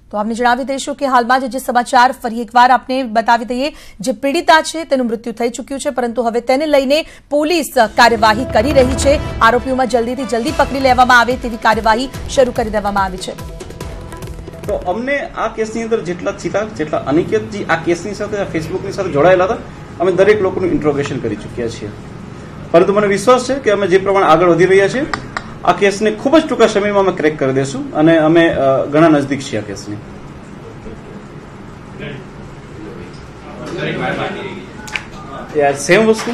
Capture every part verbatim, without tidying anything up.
તો આપને જણાવી દઈશું કે હાલમાં જે સમાચાર ફરી એકવાર આપને બતાવી દઈએ, જે પીડિતા છે તેનું મૃત્યુ થઈ ચૂક્યું છે, પરંતુ હવે તેને લઈને પોલીસ કાર્યવાહી કરી રહી છે। આરોપીઓમાં જલ્દીથી જલ્દી પકડી લેવામાં આવે તેવી કાર્યવાહી શરૂ કરી દેવામાં આવી છે। તો અમને આ કેસની અંદર જેટલા ચિરાગ જેટલા અનિકેતજી આ કેસની સાથે ફેસબુકની સાથે જોડાયેલા હતા, અમે દરેક લોકોનું ઇન્ટ્રોગેશન કરી ચૂક્યા છીએ, પરંતુ મને વિશ્વાસ છે કે અમે જે પ્રમાણે આગળ વધી રહ્યા છીએ આ કેસને ખૂબ જ ટૂંકા સમયમાં અમે ક્રેક કરી દઈશું અને અમે ઘણા નજદીક છીએ આ કેસની। યાર સેમ વસ્તુ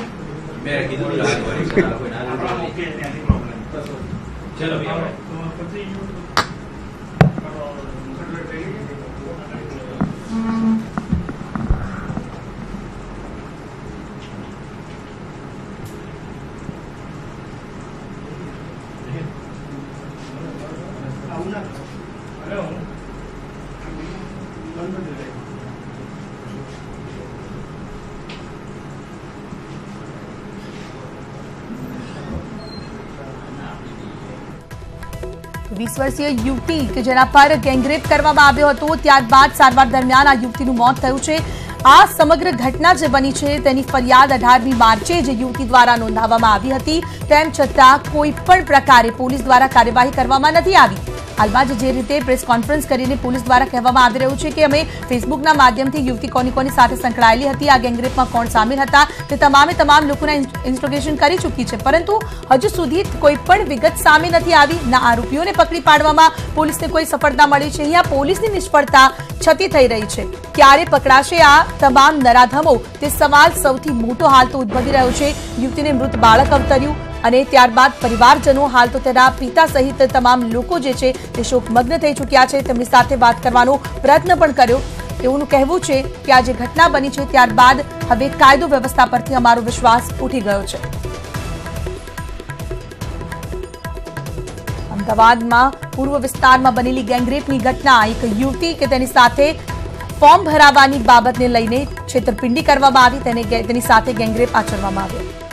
વીસ વર્ષીય યુવતી કે જેના પર ગેંગરેપ કરવામાં આવ્યો હતો, ત્યારબાદ સારવાર દરમિયાન આ યુવતીનું મોત થયું છે। આ સમગ્ર ઘટના જે બની છે તેની ફરિયાદ અઢારમી માર્ચે જે યુવતી દ્વારા નોંધાવવામાં આવી હતી, તેમ છતાં કોઈ પણ પ્રકારે પોલીસ દ્વારા કાર્યવાહી કરવામાં નથી આવી। હાલમાં જે રીતે પ્રેસ કોન્ફરન્સ કરીને પોલીસ દ્વારા કહેવામાં આવી રહ્યું છે કે અમે ફેસબુકના માધ્યમથી યુવતી કોની કોની સાથે સંકળાયેલી હતી, આ ગેંગરેપમાં કોણ સામેલ હતા તે તમામે તમામ લોકોના ઇન્સ્ટ્રોગેશન કરી ચૂકી છે, પરંતુ હજુ સુધી કોઈ પણ વિગત સામે નથી આવી। ના આરોપીઓને પકડી પાડવામાં પોલીસને કોઈ સફળતા મળી છે। અહીંયા પોલીસની નિષ્ફળતા છતી થઈ રહી છે। ક્યારે પકડાશે આ તમામ નરાધમો તે સવાલ સૌથી મોટો હાલ તો ઉદ્ભવી રહ્યો છે। યુવતીને મૃત બાળક અવતર્યું અને ત્યારબાદ પરિવારજનો હાલ તો તેના પિતા સહિત તમામ લોકો જે છે તે શોકમગ્ન થઈ ચૂક્યા છે। તેમની સાથે વાત કરવાનો પ્રયત્ન પણ કર્યો। તેઓનું કહેવું છે કે આ જે ઘટના બની છે ત્યારબાદ હવે કાયદો વ્યવસ્થા પરથી અમારો વિશ્વાસ ઉઠી ગયો છે। અમદાવાદમાં પૂર્વ વિસ્તારમાં બનેલી ગેંગરેપની ઘટના, એક યુવતી કે તેની સાથે ફોર્મ ભરાવાની બાબતને લઈને છેતરપિંડી કરવામાં આવી, તેને તેની સાથે ગેંગરેપ આચરવામાં આવ્યો।